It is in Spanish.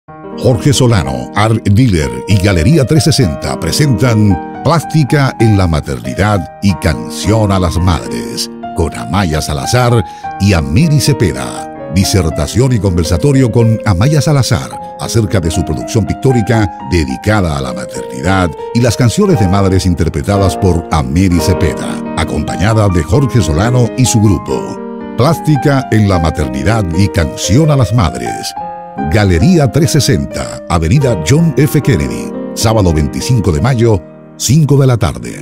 Jorge Solano, Art Dealer y Galería 360 presentan Plástica en la Maternidad y Canción a las Madres, con Amaya Salazar y Amiri Cepeda. Disertación y conversatorio con Amaya Salazar acerca de su producción pictórica dedicada a la maternidad y las canciones de madres interpretadas por Amiri Cepeda, acompañada de Jorge Solano y su grupo. Plástica en la Maternidad y Canción a las Madres. Galería 360, Avenida John F. Kennedy, sábado 25 de mayo, 5 de la tarde.